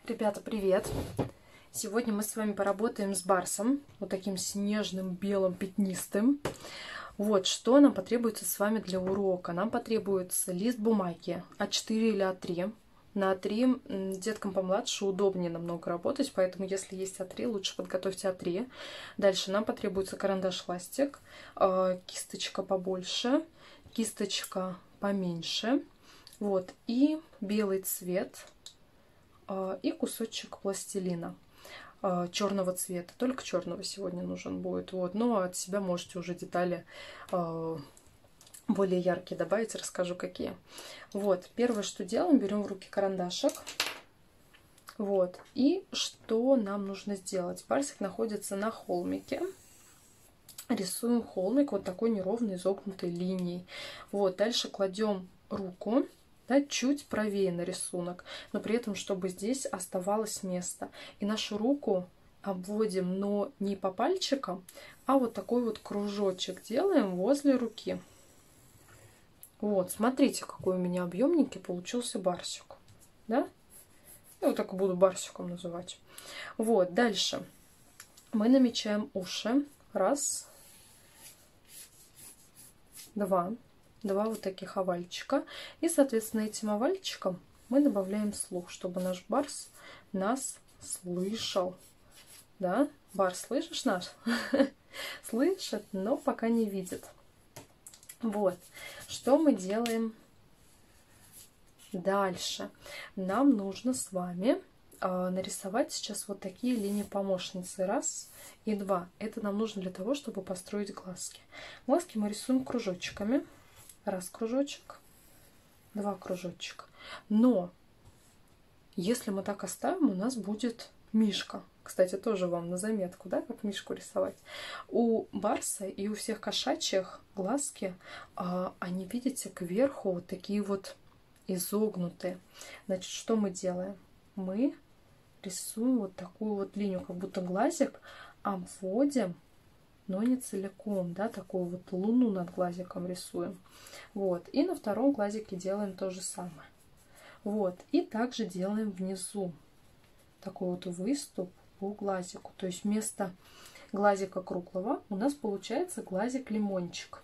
Ребята, привет! Сегодня мы с вами поработаем с барсом, вот таким снежным, белым, пятнистым. Вот, что нам потребуется с вами для урока. Нам потребуется лист бумаги А4 или А3. На А3 деткам помладше удобнее намного работать, поэтому если есть А3, лучше подготовьте А3. Дальше нам потребуется карандаш-ластик, кисточка побольше, кисточка поменьше, вот, и белый цвет, и кусочек пластилина черного цвета. Только черного сегодня нужен будет. Вот. Но от себя можете уже детали более яркие добавить. Расскажу, какие. Вот. Первое, что делаем, берем в руки карандашик. Вот. И что нам нужно сделать? Барсик находится на холмике. Рисуем холмик вот такой неровной изогнутой линией. Вот. Дальше кладем руку. Да, чуть правее на рисунок, но при этом, чтобы здесь оставалось место. И нашу руку обводим, но не по пальчикам, а вот такой вот кружочек делаем возле руки. Вот, смотрите, какой у меня объемненький получился барсик. Да? Я вот так и буду барсиком называть. Вот, дальше мы намечаем уши. Раз, два вот таких овальчика. И, соответственно, этим овальчиком мы добавляем слух, чтобы наш барс нас слышал. Да? Барс, слышишь наш? Слышит, но пока не видит. Вот. Что мы делаем дальше? Нам нужно с вами нарисовать сейчас вот такие линии помощницы. Раз и два. Это нам нужно для того, чтобы построить глазки. Глазки мы рисуем кружочками. Раз кружочек, два кружочка. Но если мы так оставим, у нас будет мишка. Кстати, тоже вам на заметку, да, как мишку рисовать. У барса и у всех кошачьих глазки, они, видите, кверху вот такие вот изогнутые. Значит, что мы делаем? Мы рисуем вот такую вот линию, как будто глазик обводим, но не целиком, да, такую вот луну над глазиком рисуем. Вот, и на втором глазике делаем то же самое. Вот, и также делаем внизу такой вот выступ по глазику. То есть вместо глазика круглого у нас получается глазик-лимончик.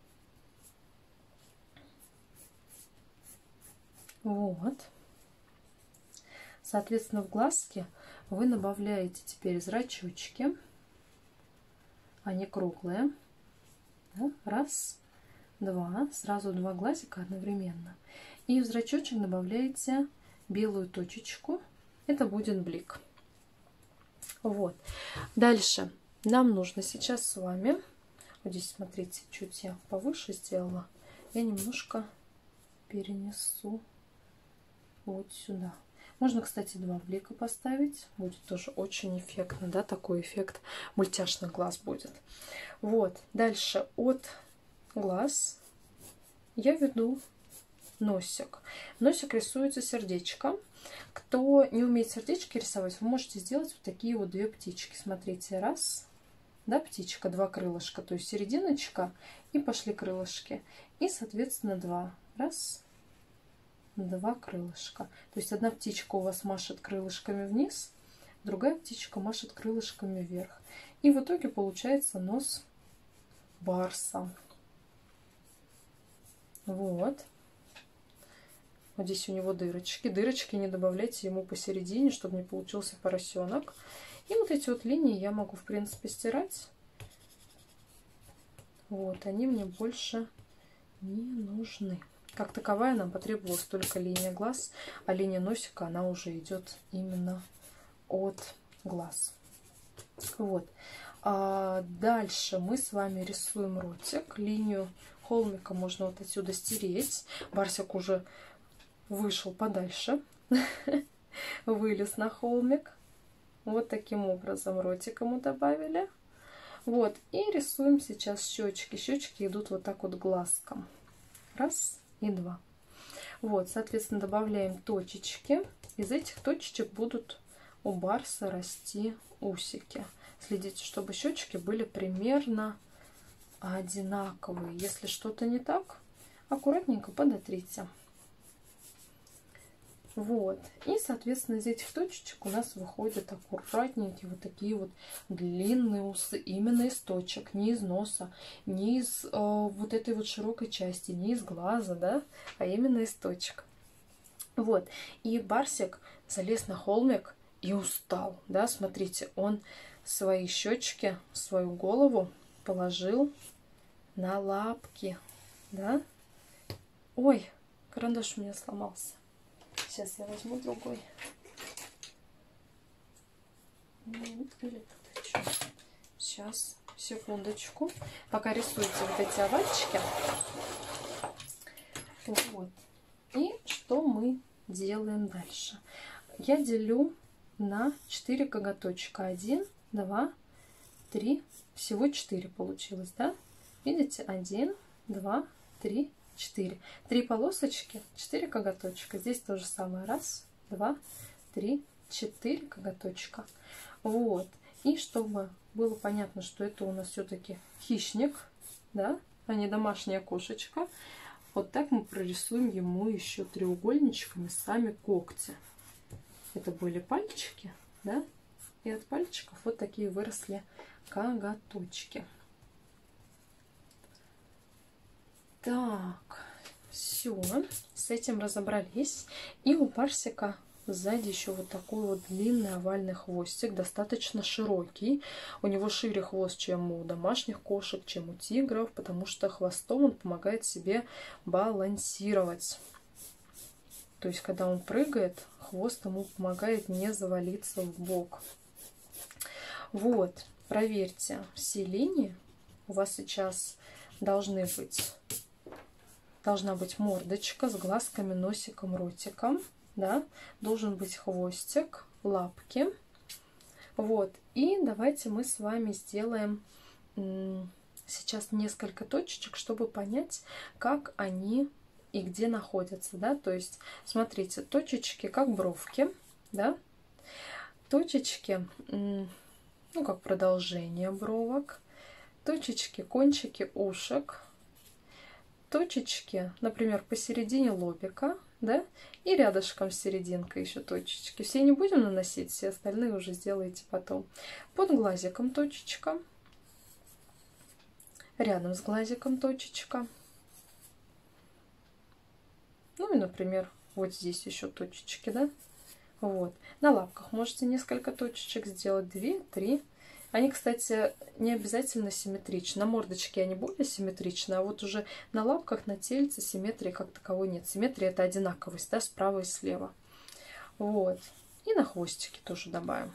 Вот. Соответственно, в глазки вы добавляете теперь зрачочки. Они круглые. Да? Раз, два. Сразу два глазика одновременно. И в зрачочек добавляете белую точечку. Это будет блик. Вот. Дальше нам нужно сейчас с вами... Вот здесь, смотрите, чуть я повыше сделала. Я немножко перенесу вот сюда. Можно, кстати, два блика поставить. Будет тоже очень эффектно, да, такой эффект мультяшных глаз будет. Вот, дальше от глаз я веду носик. Носик рисуется сердечком. Кто не умеет сердечки рисовать, вы можете сделать вот такие вот две птички. Смотрите, раз, да, птичка, два крылышка, то есть серединочка, и пошли крылышки. И, соответственно, два. Раз, два крылышка. То есть одна птичка у вас машет крылышками вниз, другая птичка машет крылышками вверх. И в итоге получается нос барса. Вот. Вот здесь у него дырочки. Дырочки не добавляйте ему посередине, чтобы не получился поросенок. И вот эти вот линии я могу, в принципе, стирать. Вот, они мне больше не нужны. Как таковая нам потребовалась только линия глаз, а линия носика, она уже идет именно от глаз. Вот. Дальше мы с вами рисуем ротик. Линию холмика можно вот отсюда стереть. Барсик уже вышел подальше, вылез на холмик. Вот таким образом ротик ему добавили. Вот. И рисуем сейчас щечки. Щечки идут вот так вот глазком. Раз и два. Вот, соответственно, добавляем точечки. Из этих точечек будут у барса расти усики. Следите, чтобы щечки были примерно одинаковые. Если что-то не так, аккуратненько подотрите. Вот. И, соответственно, из этих точечек у нас выходят аккуратненькие вот такие вот длинные усы. Именно из точек, не из носа, не из вот этой вот широкой части, не из глаза, да, а именно из точек. Вот. И Барсик залез на холмик и устал, да, смотрите, он свои щечки, свою голову положил на лапки, да. Ой, карандаш у меня сломался. Сейчас я возьму другой. Сейчас, секундочку. Пока рисуете вот эти овальчики. Вот. И что мы делаем дальше? Я делю на 4 коготочка. 1, 2, 3. Всего 4 получилось, да? Видите? 1, 2, 3, 4. 3 полосочки, 4 коготочка. Здесь то же самое. 1, 2, 3, 4 коготочка. Вот. И чтобы было понятно, что это у нас все-таки хищник, да, а не домашняя кошечка, вот так мы прорисуем ему еще треугольничками сами когти. Это были пальчики, да, и от пальчиков вот такие выросли коготочки. Так, все, с этим разобрались. И у Барсика сзади еще вот такой вот длинный овальный хвостик, достаточно широкий. У него шире хвост, чем у домашних кошек, чем у тигров, потому что хвостом он помогает себе балансировать. То есть, когда он прыгает, хвост ему помогает не завалиться в бок. Вот, проверьте, все линии у вас сейчас должна быть мордочка с глазками, носиком, ротиком, да, должен быть хвостик, лапки. Вот, и давайте мы с вами сделаем сейчас несколько точечек, чтобы понять, как они и где находятся, да, то есть, смотрите, точечки как бровки, да, точечки, ну, как продолжение бровок, точечки, кончики ушек, точечки, например, посередине лобика, да, и рядышком с серединкой еще точечки. Все не будем наносить, все остальные уже сделаете потом. Под глазиком точечка, рядом с глазиком точечка. Ну и, например, вот здесь еще точечки, да. Вот. На лапках можете несколько точечек сделать, 2, 3. Они, кстати, не обязательно симметричны. На мордочке они более симметричны, а вот уже на лапках, на тельце симметрии как таковой нет. Симметрия — это одинаковость, да, справа и слева. Вот. И на хвостике тоже добавим.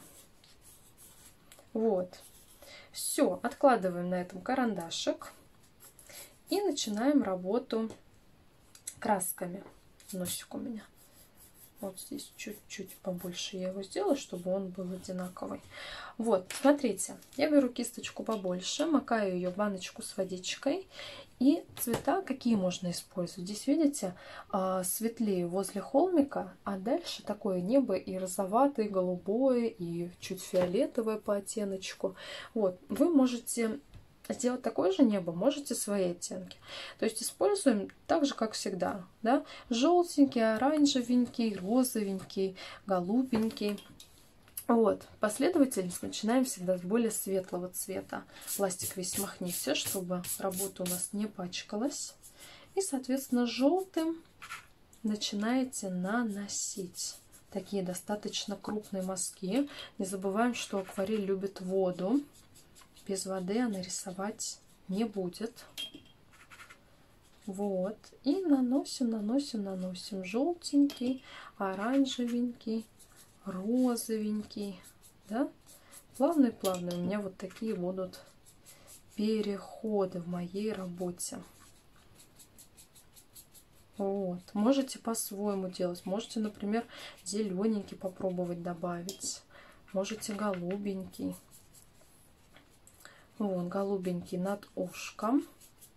Вот. Все, откладываем на этом карандашик и начинаем работу красками. Носик у меня. Вот здесь чуть-чуть побольше я его сделаю, чтобы он был одинаковый. Вот, смотрите, я беру кисточку побольше, макаю ее в баночку с водичкой. И цвета какие можно использовать? Здесь, видите, светлее возле холмика, а дальше такое небо и розоватое, и голубое, и чуть фиолетовое по оттеночку. Вот, вы можете сделать такое же небо, можете свои оттенки. То есть используем так же, как всегда, да? Желтенький, оранжевенький, розовенький, голубенький. Вот, последовательность начинаем всегда с более светлого цвета. Пластик весь махните, чтобы работа у нас не пачкалась. И, соответственно, желтым начинаете наносить такие достаточно крупные мазки. Не забываем, что акварель любит воду. Без воды она рисовать не будет. Вот. И наносим, наносим, наносим. Желтенький, оранжевенький, розовенький. Да? Плавные-плавные у меня вот такие будут переходы в моей работе. Вот. Можете по-своему делать. Можете, например, зелененький попробовать добавить. Можете голубенький. Вот, голубенький над ушком.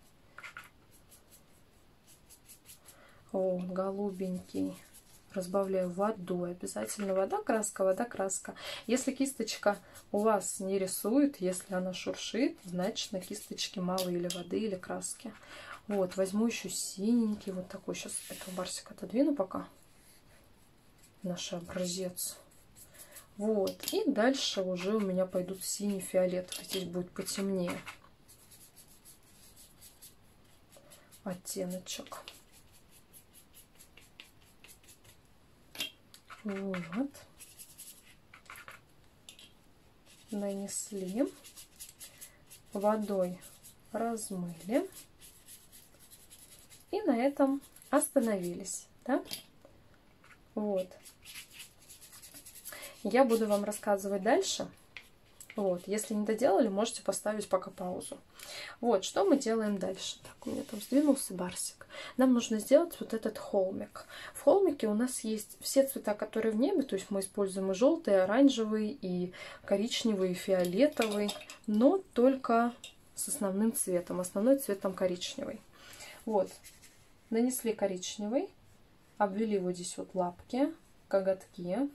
Вот, голубенький разбавляю водой. Обязательно вода, краска, вода, краска. Если кисточка у вас не рисует, если она шуршит, значит на кисточке мало или воды, или краски. Вот, возьму еще синенький, вот такой. Сейчас этого Барсика отодвину пока. наш образец. Вот. И дальше уже у меня пойдут синий-фиолетовый. Здесь будет потемнее оттеночек. Вот. Нанесли. Водой размыли. И на этом остановились. Да? Вот. Я буду вам рассказывать дальше. Вот. Если не доделали, можете поставить пока паузу. Вот, что мы делаем дальше. Так, у меня там сдвинулся барсик. Нам нужно сделать вот этот холмик. В холмике у нас есть все цвета, которые в небе. То есть мы используем и желтый, и оранжевый, и коричневый, и фиолетовый. Но только с основным цветом. Основной цвет там коричневый. Вот. Нанесли коричневый. Обвели вот здесь вот лапки, коготки.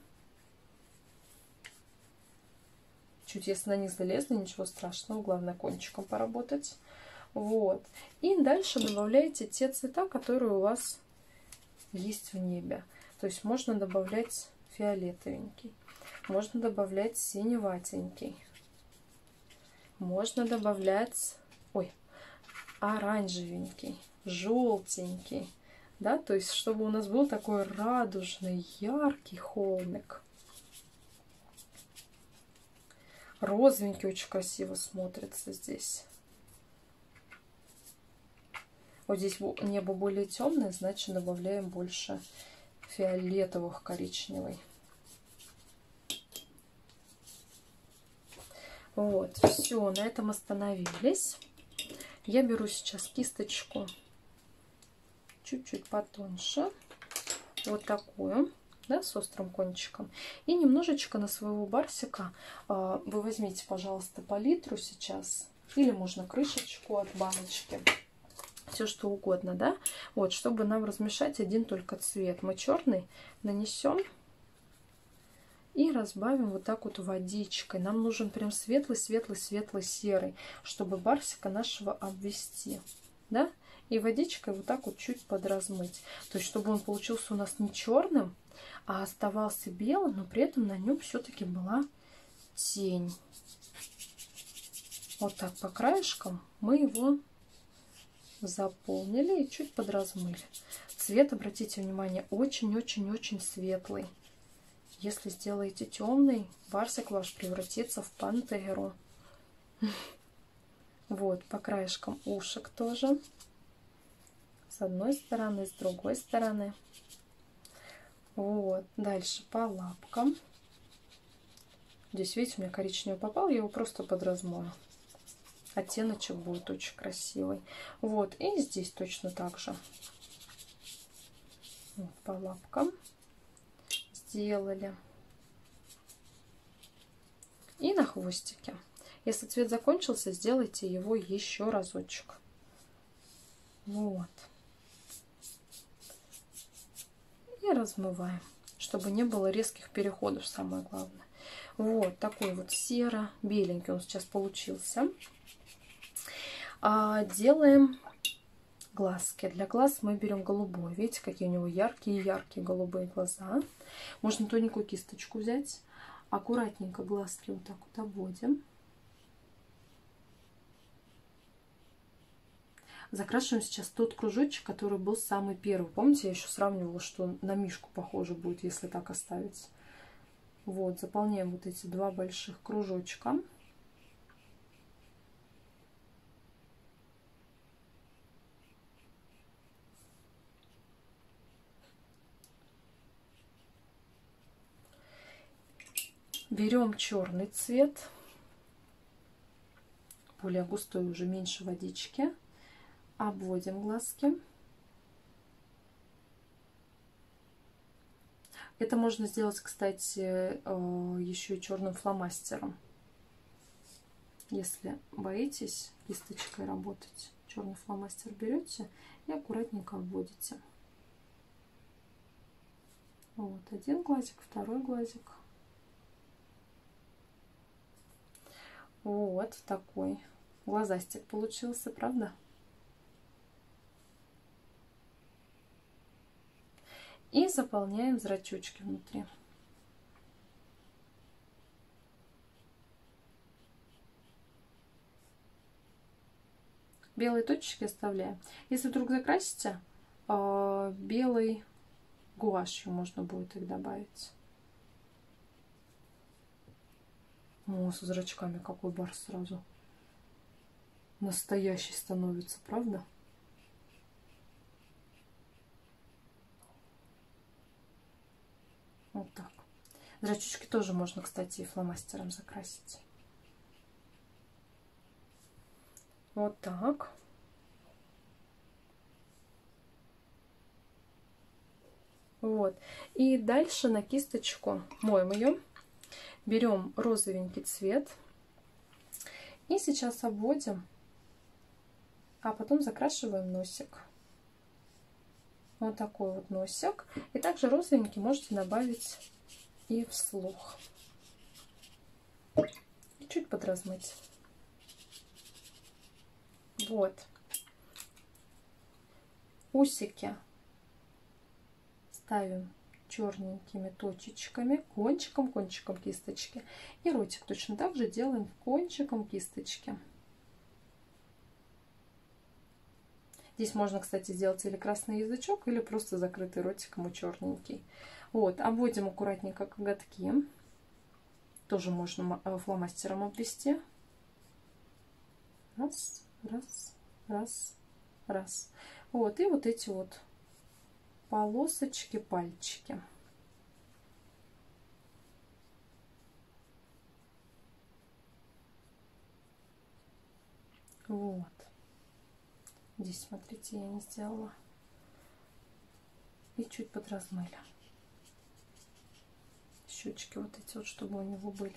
Чуть если на них залезли, ничего страшного, главное кончиком поработать. Вот. И дальше добавляете те цвета, которые у вас есть в небе. То есть можно добавлять фиолетовенький, можно добавлять синеватенький, можно добавлять, оранжевенький, желтенький. Да, то есть чтобы у нас был такой радужный, яркий холмик. Розовенький очень красиво смотрится здесь. Вот здесь небо более темное, значит добавляем больше фиолетовых, коричневый. Вот, все, на этом остановились. Я беру сейчас кисточку чуть-чуть потоньше, вот такую, да, с острым кончиком. И немножечко на своего барсика вы возьмите, пожалуйста, палитру сейчас, или можно крышечку от баночки, все что угодно, да, вот, чтобы нам размешать один только цвет. Мы черный нанесем и разбавим вот так вот водичкой. Нам нужен прям светлый-светлый-светлый серый, чтобы барсика нашего обвести, да, и водичкой вот так вот чуть подразмыть. То есть, чтобы он получился у нас не черным, а оставался белым, но при этом на нем все-таки была тень. Вот так по краешкам мы его заполнили и чуть подразмыли. Цвет, обратите внимание, очень-очень-очень светлый. Если сделаете темный, барсик ваш превратится в пантеру. Вот, по краешкам ушек тоже. С одной стороны, с другой стороны. Вот, дальше по лапкам. Здесь, видите, у меня коричневый попал, я его просто подразмою. Оттеночек будет очень красивый. Вот, и здесь точно так же. Вот, по лапкам сделали. И на хвостике. Если цвет закончился, сделайте его еще разочек. Вот. И размываем, чтобы не было резких переходов, самое главное. Вот такой вот серо-беленький он сейчас получился. Делаем глазки. Для глаз мы берем голубой. Видите, какие у него яркие-яркие голубые глаза. Можно тоненькую кисточку взять. Аккуратненько глазки вот так вот обводим. Закрашиваем сейчас тот кружочек, который был самый первый. Помните, я еще сравнивала, что на мишку похоже будет, если так оставить. Вот, заполняем вот эти два больших кружочка. Берем черный цвет, более густой, уже меньше водички. Обводим глазки. Это можно сделать, кстати, еще и черным фломастером. Если боитесь кисточкой работать, черный фломастер берете и аккуратненько обводите. Вот один глазик, второй глазик. Вот такой глазастик получился, правда? И заполняем зрачочки внутри. Белые точечки оставляем. Если вдруг закрасите, белой гуашью можно будет их добавить. О, со зрачками какой барс сразу настоящий становится, правда? Вот так. Зрачочки тоже можно, кстати, и фломастером закрасить. Вот так. Вот. И дальше на кисточку моем ее. Берем розовенький цвет. И сейчас обводим, а потом закрашиваем носик. Вот такой вот носик. И также розовенький можете добавить и вслух. И чуть подразмыть. Вот. Усики ставим черненькими точечками, кончиком кисточки. И ротик точно так же делаем кончиком кисточки. Здесь можно, кстати, сделать или красный язычок, или просто закрытый ротиком и черненький. Вот, обводим аккуратненько коготки. Тоже можно фломастером обвести. Раз, раз, раз, раз. Вот, и вот эти вот полосочки, пальчики. Вот. Здесь, смотрите, я не сделала. И чуть подразмыли. Щечки вот эти вот, чтобы у него были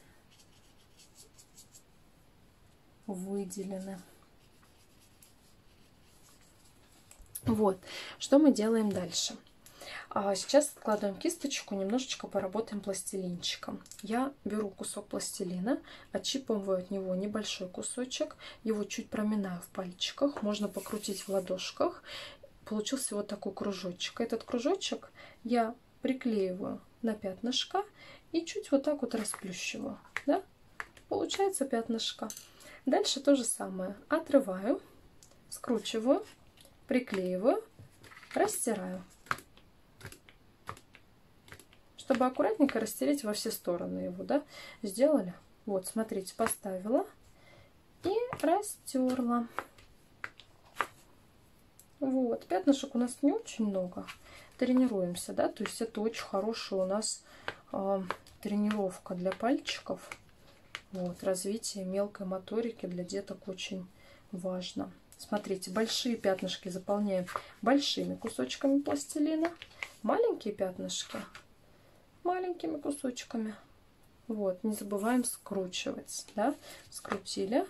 выделены. Вот. Что мы делаем дальше? Сейчас откладываем кисточку, немножечко поработаем пластилинчиком. Я беру кусок пластилина, отщипываю от него небольшой кусочек, его чуть проминаю в пальчиках, можно покрутить в ладошках. Получился вот такой кружочек. Этот кружочек я приклеиваю на пятнышко и чуть вот так вот расплющиваю. Да? Получается пятнышко. Дальше то же самое. Отрываю, скручиваю, приклеиваю, растираю. Чтобы аккуратненько растереть во все стороны его, да, сделали. Вот, смотрите, поставила и растерла. Вот, пятнышек у нас не очень много. Тренируемся, да, то есть это очень хорошая у нас тренировка для пальчиков. Вот, развитие мелкой моторики для деток очень важно. Смотрите, большие пятнышки заполняем большими кусочками пластилина, маленькие пятнышки маленькими кусочками. Вот, не забываем скручивать, да, скрутили,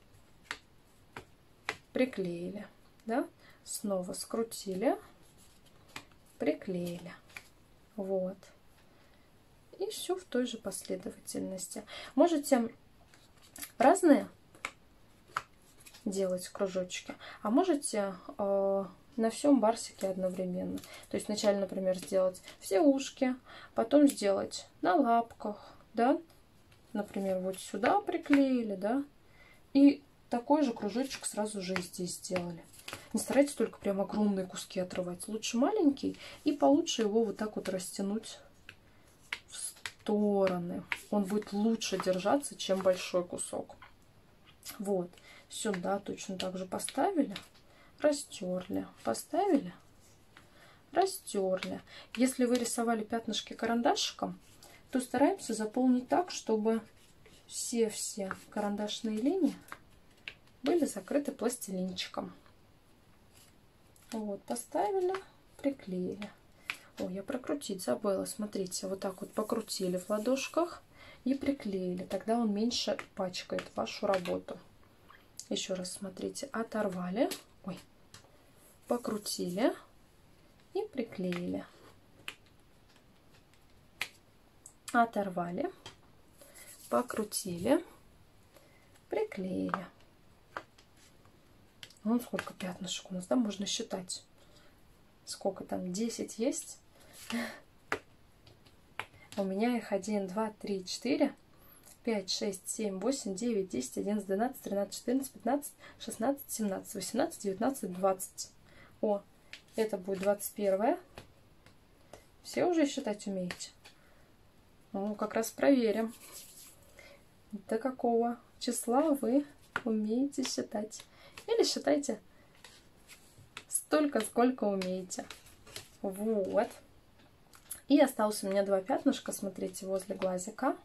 приклеили, да, снова скрутили, приклеили, вот. И все в той же последовательности. Можете разные делать кружочки, а можете на всем барсике одновременно. То есть вначале, например, сделать все ушки, потом сделать на лапках, да, например, вот сюда приклеили, да, и такой же кружочек сразу же и здесь сделали. Не старайтесь только прям огромные куски отрывать, лучше маленький, и получше его вот так вот растянуть в стороны. Он будет лучше держаться, чем большой кусок. Вот, сюда точно так же поставили. Растерли, поставили, растерли. Если вы рисовали пятнышки карандашиком, то стараемся заполнить так, чтобы все карандашные линии были закрыты пластилинчиком. Вот, поставили, приклеили. Ой, я прокрутить забыла. Смотрите, вот так вот покрутили в ладошках и приклеили. Тогда он меньше пачкает вашу работу. Еще раз смотрите, оторвали. Ой, покрутили и приклеили. Оторвали, покрутили, приклеили. Вон сколько пятнышек у нас, да, можно считать. Сколько там, 10 есть. У меня их 1, 2, 3, 4, 5, 6, 7, 8, 9, 10, 11, 12, 13, 14, 15, 16, 17, 18, 19, 20. О, это будет 21. Все уже считать умеете? Ну, как раз проверим, до какого числа вы умеете считать. Или считайте столько, сколько умеете. Вот. И осталось у меня 2 пятнышка, смотрите, возле глазика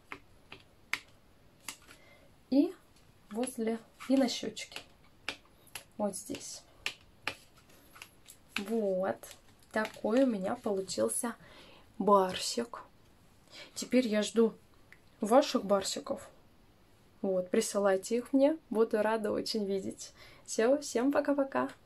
и на щечке. Вот здесь. Вот. Такой у меня получился барсик. Теперь я жду ваших барсиков. Вот, присылайте их мне. Буду рада очень видеть. Все, всем пока-пока.